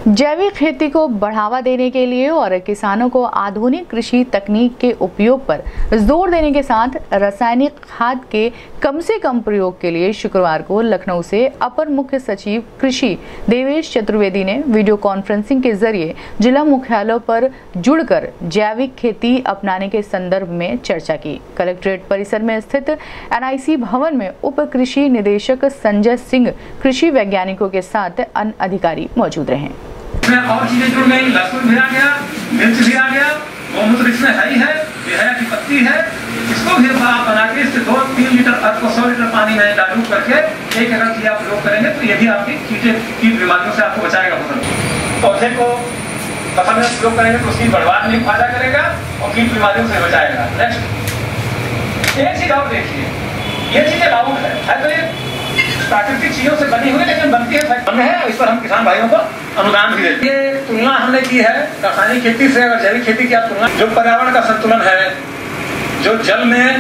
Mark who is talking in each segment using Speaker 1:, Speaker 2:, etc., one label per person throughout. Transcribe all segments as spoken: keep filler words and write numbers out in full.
Speaker 1: जैविक खेती को बढ़ावा देने के लिए और किसानों को आधुनिक कृषि तकनीक के उपयोग पर जोर देने के साथ रासायनिक खाद के कम से कम प्रयोग के लिए शुक्रवार को लखनऊ से अपर मुख्य सचिव कृषि देवेश चतुर्वेदी ने वीडियो कॉन्फ्रेंसिंग के जरिए जिला मुख्यालयों पर जुड़कर जैविक खेती अपनाने के संदर्भ में चर्चा की। कलेक्ट्रेट परिसर में स्थित एन आई सी भवन में उप कृषि निदेशक संजय सिंह, कृषि वैज्ञानिकों के साथ अन्य अधिकारी मौजूद रहे।
Speaker 2: इसमें और चीजें जुड़ गई, लहसुन भी आ गया, मिर्च भी आ गया, गौमूत्र इसमें है ही है, बेहया की पत्ती है। इसको भी आप बना के इससे दो तीन लीटर अर्थ को सौ लीटर पानी में डालू करके एक एकड़ की आप प्रयोग करेंगे तो ये भी आपकी कीटे कीट बीमारियों से आपको बचाएगा। फसल पौधे को फसल में प्रयोग करेंगे तो उसकी बढ़वार में फायदा करेगा और कीट बीमारियों से बचाएगा। नेक्स्ट एक चीज और देखिए, ये चीजें लागू है, है तो ये प्राकृतिक चीजों से बनी हुई लेकिन बनती है है इस पर हम किसान भाइयों को अनुदान भी देते हैं। ये तुलना हमने की है रासायनिक खेती से और जैविक खेती की। आप तुलना, जो पर्यावरण का संतुलन है, जो जल में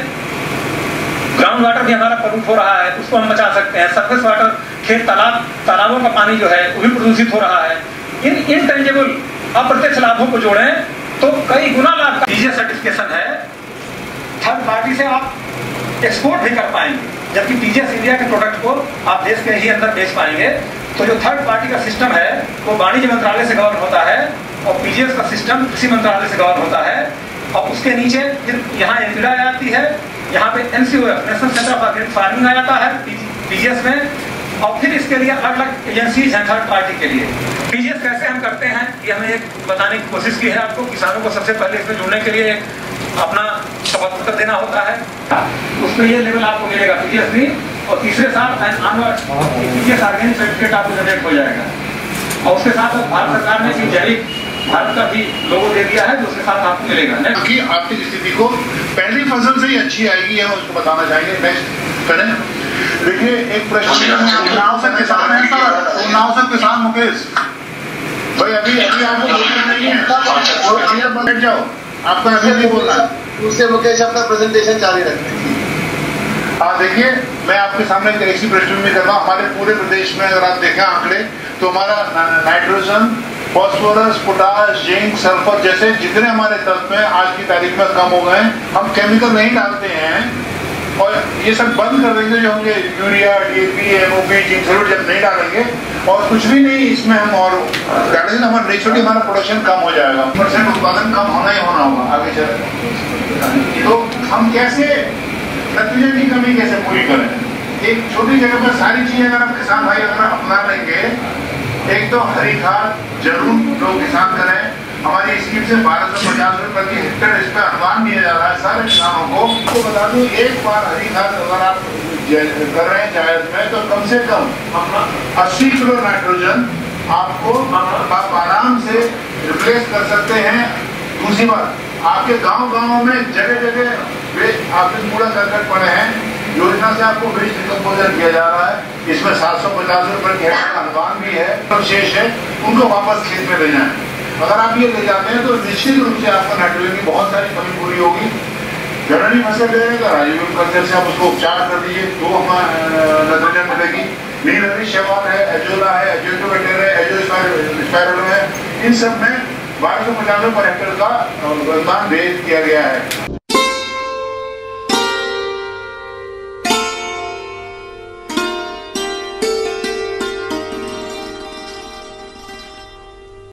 Speaker 2: ग्राउंड वाटर भी हमारा प्रदूषित हो रहा है उसको हम बचा सकते हैं। सरफेस वाटर, खेत तालाब तालाबों का पानी जो है वो भी प्रदूषित हो रहा है। इन इनटेंजिबल अप्रत्यक्ष लाभों को जोड़ें तो कई गुना लाभ। टीजीएस सर्टिफिकेशन है, थर्ड पार्टी से आप एक्सपोर्ट भी कर पाएंगे, जबकि टीजीएस इंडिया के प्रोडक्ट को आप देश के ही अंदर बेच पाएंगे। तो जो थर्ड पार्टी का सिस्टम है वो वाणिज्य मंत्रालय से गवर्न होता है और पीजीएस का सिस्टम कृषि मंत्रालय से गवर्न होता है। और उसके नीचे फिर यहाँ एनपीडा आ जाती है, यहाँ पे NCOF national centre of organic farming आ जाता है पीजीएस में। और फिर इसके लिए अलग अलग एजेंसीज हैं थर्ड पार्टी के लिए। पीजीएस कैसे हम करते हैं ये हमें एक बताने की कोशिश की है आपको। किसानों को सबसे पहले इसमें जुड़ने के लिए अपना शपथ पत्र देना होता है, उसमें ये लेवल आपको मिलेगा पीजीएस भी। और तीसरे साल पीजीएस ऑर्गेनिक सर्टिफिकेट आपको जनरेट हो जाएगा। और उसके साथ भारत सरकार ने जैविक भारत का भी लोगो दे दिया है जो उसके साथ आपको मिलेगा।
Speaker 3: कि आर्थिक स्थिति को पहली फसल से ही अच्छी आएगी हम उसको बताना चाहेंगे। नेक्स्ट करें। देखिए एक प्रश्न, उन्नाव से किसान है सर, उन्नाव से किसान मुकेश भाई अभी अभी आपको बोलना नहीं है, बैठ जाओ, आपका अभी नहीं बोलना है।
Speaker 4: उससे मुकेश अपना प्रेजेंटेशन जारी रखते हैं।
Speaker 3: हाँ देखिए, मैं आपके सामने एक ऐसी प्रश्न भी कर रहा हूँ। हमारे पूरे प्रदेश में अगर आप देखें आंकड़े तो हमारा nitrogen, phosphorus, potash, zinc, sulphur जैसे जितने हमारे तत्व हैं आज की तारीख में कम हो गए। हम केमिकल नहीं डालते हैं और ये सब बंद कर देंगे, जो होंगे urea, DAP, MOP, zinc sulphur जब नहीं डालेंगे और कुछ भी नहीं इसमें हम और डालेंगे, हमारा नेचुरली हमारा प्रोडक्शन कम हो जाएगा। परसेंट उत्पादन कम होना ही होना होगा आगे चले। तो हम कैसे नाइट्रोजन की कमी कैसे पूरी करें? एक छोटी जगह पर सारी चीजें अगर हम किसान भाई अगर अपना लेंगे, एक तो हरी खाद जरूर लोग किसान करें। हमारी स्कीम से बारह सौ पचास रुपए प्रति हेक्टेयर इस पर अनुदान दिया जा रहा है सारे किसानों को। तो बता दूं, एक बार हरी खाद अगर आप कर रहे हैं जायज में तो कम से कम अस्सी किलो नाइट्रोजन आपको आप आराम से रिप्लेस कर सकते हैं। दूसरी बात, आपके गांव गांव में जगह जगह आपके कूड़ा करकट पड़े हैं, योजना से आपको वेस्ट डिकम्पोजर किया जा रहा है। इसमें सात सौ पचास रुपए के अनुदान भी है। तो शेष है उनको वापस खेत में ले जाए। अगर आप ये ले जाते हैं तो निश्चित रूप से आपका नाइट्रोजन की बहुत सारी कमी पूरी होगी। जनरली फसल ले रहेगा, राइजोबियम कल्चर से आप उसको उपचार कर दीजिए तो हमें नाइट्रोजन मिलेगी। नीलहरी शैवाल है, एजोला है, एजोटोबैक्टर है, एजोस्पाइरोलम है, इन सब में बारह सौ पचास रुपए पर हेक्टेयर का अनुदान दे दिया गया है।